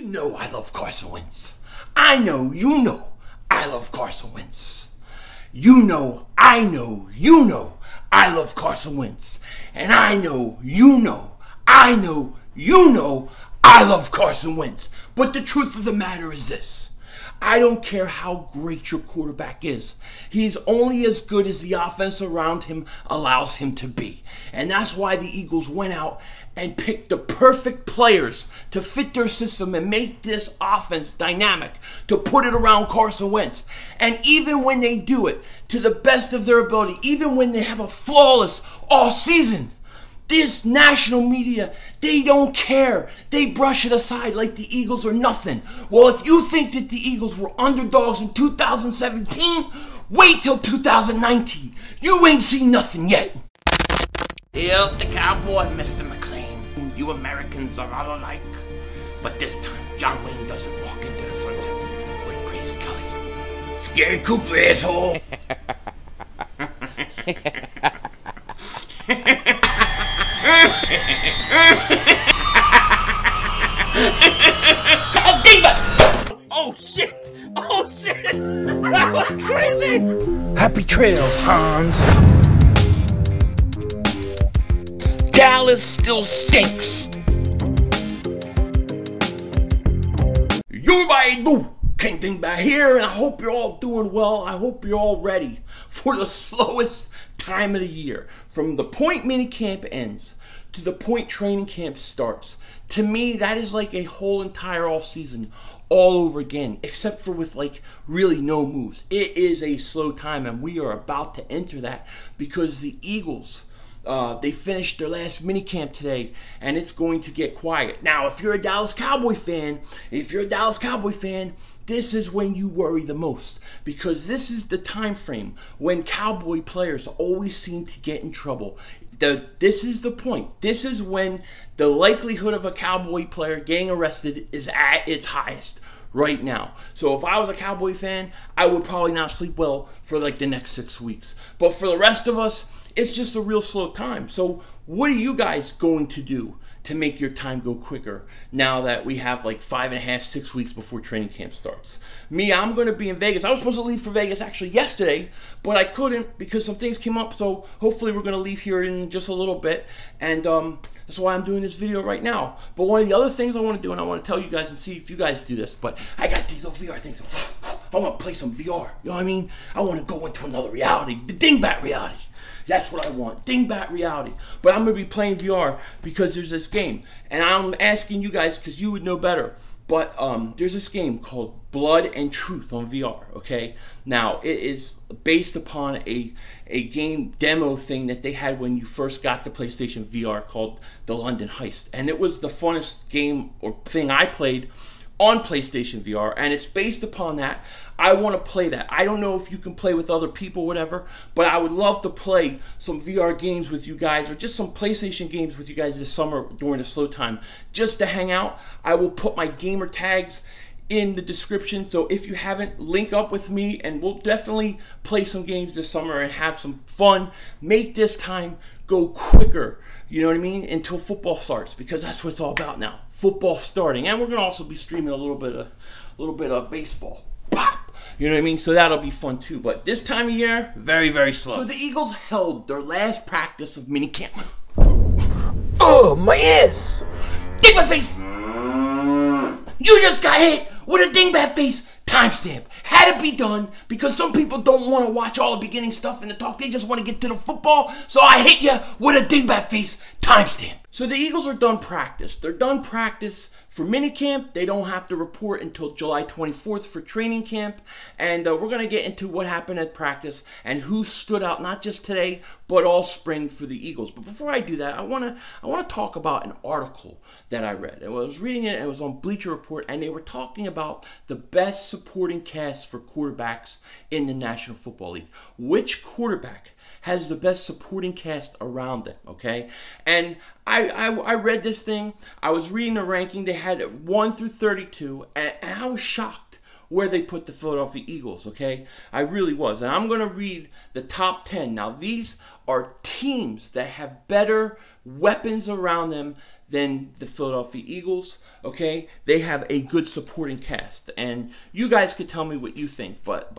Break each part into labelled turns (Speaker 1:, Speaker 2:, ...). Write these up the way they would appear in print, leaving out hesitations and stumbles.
Speaker 1: You know I love Carson Wentz. I know you know I love Carson Wentz. You know I know you know I love Carson Wentz. And I know you know I know you know I love Carson Wentz. But the truth of the matter is this. I don't care how great your quarterback is. He's only as good as the offense around him allows him to be. And that's why the Eagles went out and picked the perfect players to fit their system and make this offense dynamic, to put it around Carson Wentz. And even when they do it to the best of their ability, even when they have a flawless all-season, this national media, they don't care. They brush it aside like the Eagles are nothing. Well, if you think that the Eagles were underdogs in 2017, wait till 2019. You ain't seen nothing yet.
Speaker 2: Still the cowboy, Mr. McClain. You Americans are all alike. But this time, John Wayne doesn't walk into the sunset with Grace Kelly. Scary Cooper, asshole. Oh shit! Oh shit! That was crazy!
Speaker 1: Happy trails, Hans.
Speaker 2: Dallas still stinks.
Speaker 1: Everybody do. King Dingbat here, and I hope you're all doing well. I hope you're all ready for the slowest time of the year. From the point minicamp ends to the point training camp starts. To me, that is like a whole entire off season all over again, except for with like really no moves. It is a slow time, and we are about to enter that because the Eagles, they finished their last minicamp today, and it's going to get quiet. Now, if you're a Dallas Cowboy fan, this is when you worry the most, because this is the time frame when Cowboy players always seem to get in trouble. This is the point. This is when the likelihood of a Cowboy player getting arrested is at its highest right now. So if I was a Cowboy fan, I would probably not sleep well for like the next 6 weeks. But for the rest of us, it's just a real slow time. So what are you guys going to do to make your time go quicker now that we have like 5.5, 6 weeks before training camp starts? Me, I'm going to be in Vegas. I was supposed to leave for Vegas actually yesterday, but I couldn't because some things came up. So hopefully we're going to leave here in just a little bit. And that's why I'm doing this video right now. But one of the other things I want to do, and I want to tell you guys and see if you guys do this, but I got these little VR things. I want to play some VR. You know what I mean? I want to go into another reality, the Dingbat reality. That's what I want, Dingbat reality. But I'm going to be playing VR because there's this game. And I'm asking you guys because you would know better. But there's this game called Blood and Truth on VR, okay? Now, it is based upon a game demo thing that they had when you first got the PlayStation VR called The London Heist. And it was the funnest game or thing I played on PlayStation VR, and it's based upon that. I want to play that. I don't know if you can play with other people, whatever, but I would love to play some VR games with you guys, or just some PlayStation games with you guys this summer during the slow time, just to hang out. I will put my gamer tags in the description, so if you haven't, link up with me, and we'll definitely play some games this summer and have some fun. Make this time go quicker, you know what I mean, until football starts, because that's what it's all about now. Football starting, and we're gonna also be streaming a little bit of baseball. Pop! You know what I mean? So that'll be fun too. But this time of year, very, very slow. So the Eagles held their last practice of minicamp.
Speaker 2: Oh, my ass!
Speaker 1: Dingbat face! You just got hit with a Dingbat face timestamp. Had to be done because some people don't want to watch all the beginning stuff in the talk. They just want to get to the football. So I hit you with a Dingbat face timestamp. So the Eagles are done practice. They're done practice for minicamp. They don't have to report until July 24th for training camp. And we're going to get into what happened at practice and who stood out not just today, but all spring for the Eagles. But before I do that, I want to talk about an article that I read. I was reading it. It was on Bleacher Report, and they were talking about the best supporting cast for quarterbacks in the National Football League. Which quarterback has the best supporting cast around them, okay? And I read this thing. I was reading the ranking. They had 1 through 32, and I was shocked where they put the Philadelphia Eagles, okay? I really was. And I'm going to read the top 10. Now, these are teams that have better weapons around them than the Philadelphia Eagles. Okay, they have a good supporting cast, and you guys could tell me what you think, but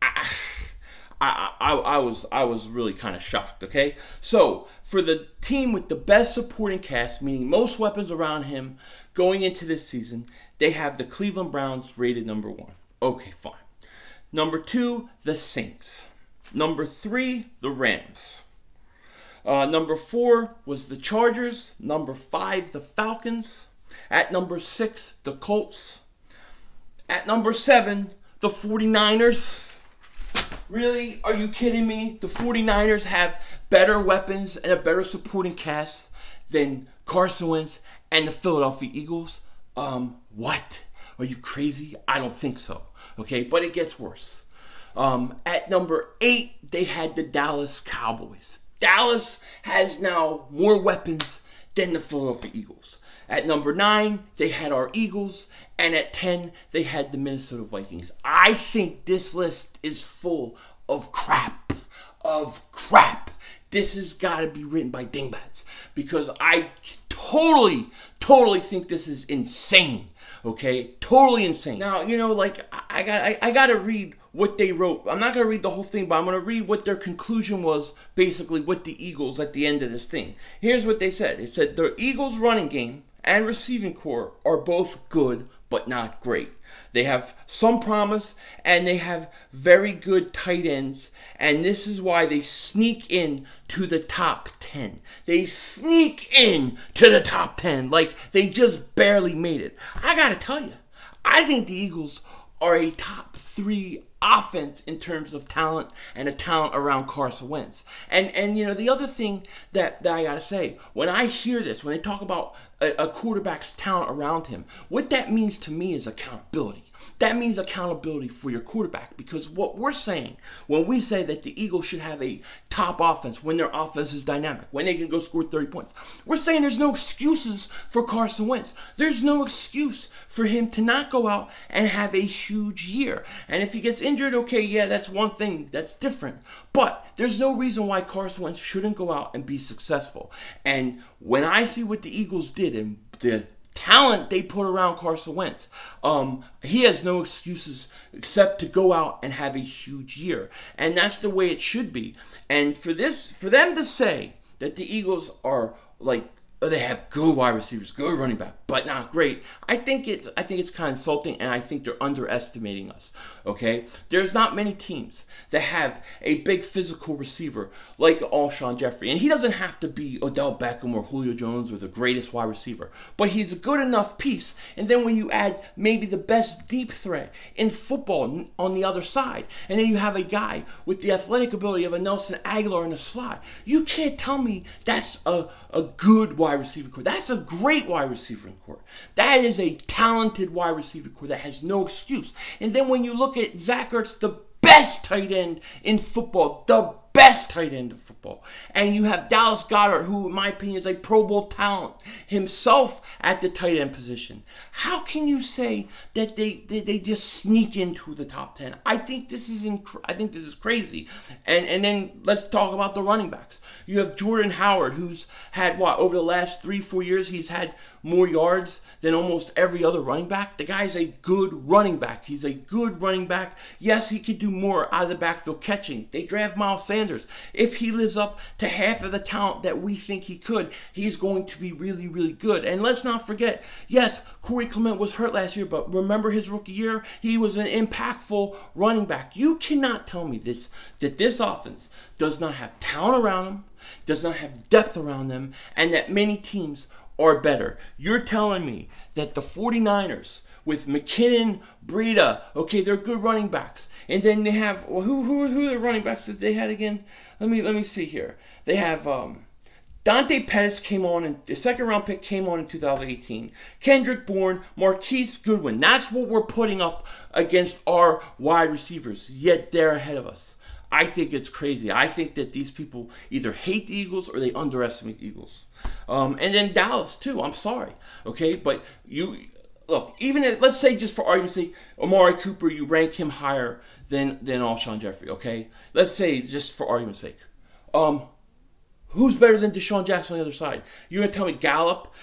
Speaker 1: I was really kind of shocked. Okay, so for the team with the best supporting cast, meaning most weapons around him going into this season, they have the Cleveland Browns rated number 1. Okay, fine. Number 2, the Saints. Number 3, the Rams. Number 4 was the Chargers. Number 5, the Falcons. At number 6, the Colts. At number 7, the 49ers. Really? Are you kidding me? The 49ers have better weapons and a better supporting cast than Carson Wentz and the Philadelphia Eagles? What? Are you crazy? I don't think so. Okay, but it gets worse. At number 8, they had the Dallas Cowboys. Dallas has now more weapons than the Philadelphia Eagles. At number 9, they had our Eagles. And at 10, they had the Minnesota Vikings. I think this list is full of crap. This has got to be written by dingbats. Because I totally think this is insane. Okay? Totally insane. Now, you know, like, I got to read what they wrote. I'm not going to read the whole thing, but I'm going to read what their conclusion was, basically, with the Eagles at the end of this thing. Here's what they said. It said, the Eagles' running game and receiving core are both good, but not great. They have some promise, and they have very good tight ends, and this is why they sneak in to the top 10. They sneak in to the top 10 like they just barely made it. I gotta tell you, I think the Eagles are a top 3 offense in terms of talent and a talent around Carson Wentz. And you know, the other thing that I gotta say, when I hear this, when they talk about a quarterback's talent around him, what that means to me is accountability. That means accountability for your quarterback, because what we're saying when we say that the Eagles should have a top offense when their offense is dynamic, when they can go score 30 points, we're saying there's no excuses for Carson Wentz. There's no excuse for him to not go out and have a huge year. And if he gets injured, okay, yeah, that's one thing that's different. But there's no reason why Carson Wentz shouldn't go out and be successful. And when I see what the Eagles did and the talent they put around Carson Wentz, he has no excuses except to go out and have a huge year. And that's the way it should be. And for them to say that the Eagles are like, they have good wide receivers, good running back, but not great, I think it's kind of insulting, and I think they're underestimating us. Okay, there's not many teams that have a big physical receiver like Alshon Jeffrey, and he doesn't have to be Odell Beckham or Julio Jones or the greatest wide receiver, but he's a good enough piece. And then when you add maybe the best deep threat in football on the other side, and then you have a guy with the athletic ability of a Nelson Aguilar in the slot, you can't tell me that's a good wide receiver core. That's a great wide receiver core. That is a talented wide receiver core that has no excuse. And then when you look at Zach Ertz, the best tight end in football, the best tight end in football, and you have Dallas Goedert, who in my opinion is a Pro Bowl talent himself at the tight end position, how can you say that they just sneak into the top 10? I think this is crazy. And then let's talk about the running backs. You have Jordan Howard, who's had over the last 3-4 years, he's had more yards than almost every other running back. The guy's a good running back. He's a good running back. Yes, he could do more out of the backfield catching. They draft Miles Sanders. If he lives up to half of the talent that we think he could, he's going to be really, really good. And let's not forget, yes, Corey Clement was hurt last year, but remember his rookie year? He was an impactful running back. You cannot tell me that this offense does not have talent around him, does not have depth around them, and that many teams are better. You're telling me that the 49ers with McKinnon, Breida, okay, they're good running backs. And then they have, well, who are the running backs that they had again? Let me see here. They have Dante Pettis came on, and the second round pick came on in 2018. Kendrick Bourne, Marquise Goodwin. That's what we're putting up against our wide receivers, yet they're ahead of us. I think it's crazy. I think that these people either hate the Eagles or they underestimate the Eagles. And then Dallas, too. I'm sorry. Okay? But look, even if, let's say just for argument's sake, Amari Cooper, you rank him higher than Alshon Jeffrey, okay? Let's say, just for argument's sake. Who's better than Deshaun Jackson on the other side? You're going to tell me Gallup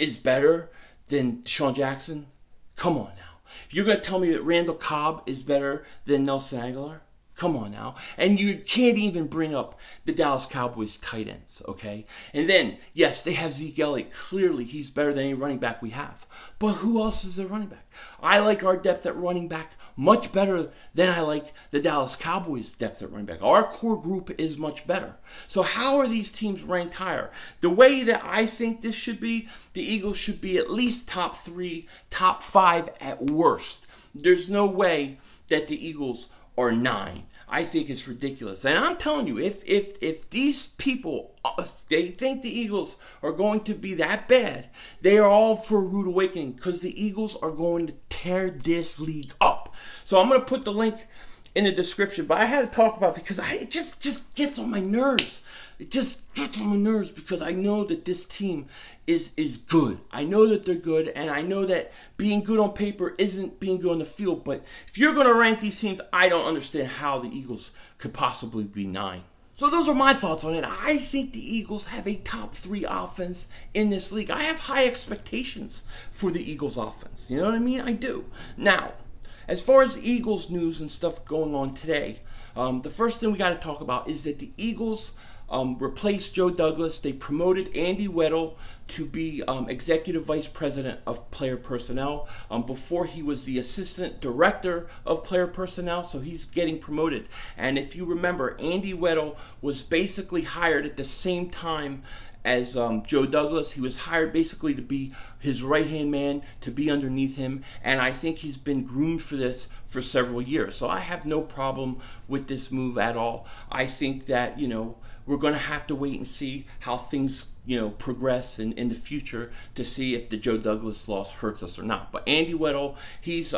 Speaker 1: is better than DeSean Jackson? Come on now. You're going to tell me that Randall Cobb is better than Nelson Aguilar? Come on now. And you can't even bring up the Dallas Cowboys tight ends, okay? And then, yes, they have Zeke Elliott. Clearly, he's better than any running back we have. But who else is their running back? I like our depth at running back much better than I like the Dallas Cowboys' depth at running back. Our core group is much better. So how are these teams ranked higher? The way that I think this should be, the Eagles should be at least top 3, top 5 at worst. There's no way that the Eagles are 9. I think it's ridiculous. And I'm telling you, if these people, they think the Eagles are going to be that bad, they are all for a rude awakening, because the Eagles are going to tear this league up. So I'm going to put the link in the description, but I had to talk about it because it just gets on my nerves. It just gets on my nerves because I know that this team is good. I know that they're good, and I know that being good on paper isn't being good on the field. But if you're going to rank these teams, I don't understand how the Eagles could possibly be 9. So those are my thoughts on it. I think the Eagles have a top 3 offense in this league. I have high expectations for the Eagles offense. You know what I mean? I do. Now, as far as Eagles news and stuff going on today, the first thing we got to talk about is that the Eagles replaced Joe Douglas. They promoted Andy Weddle to be Executive Vice President of Player Personnel. Before, he was the Assistant Director of Player Personnel, so he's getting promoted. And if you remember, Andy Weddle was basically hired at the same time as Joe Douglas. He was hired basically to be his right-hand man, to be underneath him, and I think he's been groomed for this for several years. So I have no problem with this move at all. I think that, you know, we're going to have to wait and see how things, you know, progress in the future to see if the Joe Douglas loss hurts us or not. But Andy Weddle, he's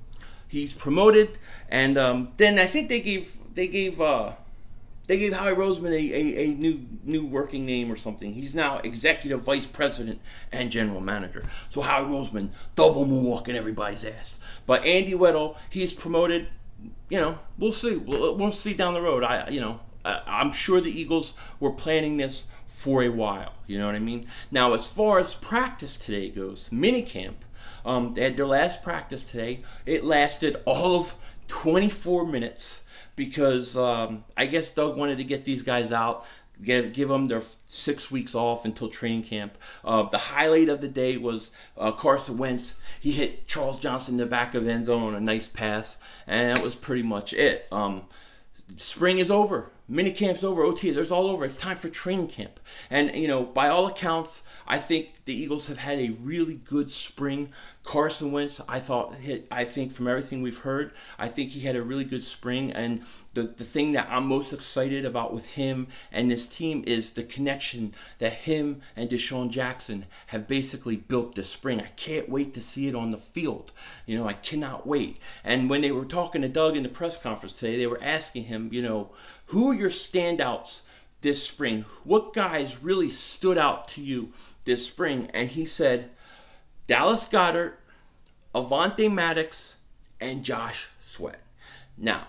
Speaker 1: promoted, and then I think they gave Howie Roseman a new working name or something. He's now Executive Vice President and General Manager. So Howie Roseman, double moonwalking everybody's ass. But Andy Weddle, he's promoted. You know, we'll see. We'll see down the road. I'm sure the Eagles were planning this for a while. You know what I mean? Now, as far as practice today goes, minicamp, they had their last practice today. It lasted all of 24 minutes because I guess Doug wanted to get these guys out, give them their 6 weeks off until training camp. The highlight of the day was Carson Wentz. He hit Charles Johnson in the back of the end zone on a nice pass, and that was pretty much it. Spring is over. Minicamp's over. OTA, there's all over. It's time for training camp. And, you know, by all accounts, I think the Eagles have had a really good spring. Carson Wentz, I think from everything we've heard, I think he had a really good spring. And the thing that I'm most excited about with him and this team is the connection that him and DeSean Jackson have basically built this spring. I can't wait to see it on the field. You know, I cannot wait. And when they were talking to Doug in the press conference today, they were asking him, you know, who are your standouts this spring? What guys really stood out to you this spring? And he said, Dallas Goedert, Avonte Maddox, and Josh Sweat. Now,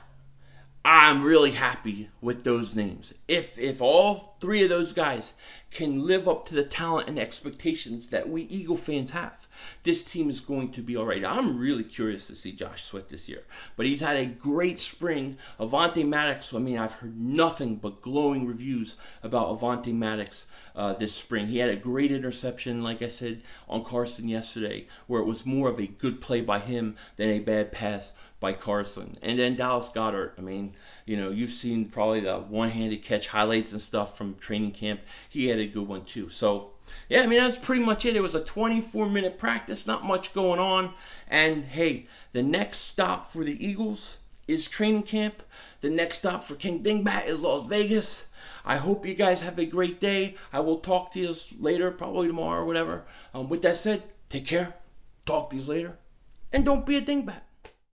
Speaker 1: I'm really happy with those names. If all 3 of those guys can live up to the talent and expectations that we Eagle fans have, this team is going to be all right. I'm really curious to see Josh Sweat this year. But he's had a great spring. Avonte Maddox, I mean, I've heard nothing but glowing reviews about Avonte Maddox this spring. He had a great interception, like I said, on Carson yesterday, where it was more of a good play by him than a bad pass by Carson. And then Dallas Goedert, I mean, you know, you've seen probably the one-handed catch highlights and stuff from training camp. He had a good one too. So, yeah, I mean, that's pretty much it. It was a 24-minute practice, not much going on. And, hey, the next stop for the Eagles is training camp. The next stop for King Dingbat is Las Vegas. I hope you guys have a great day. I will talk to you later, probably tomorrow or whatever. With that said, take care. Talk to you later. And don't be a dingbat.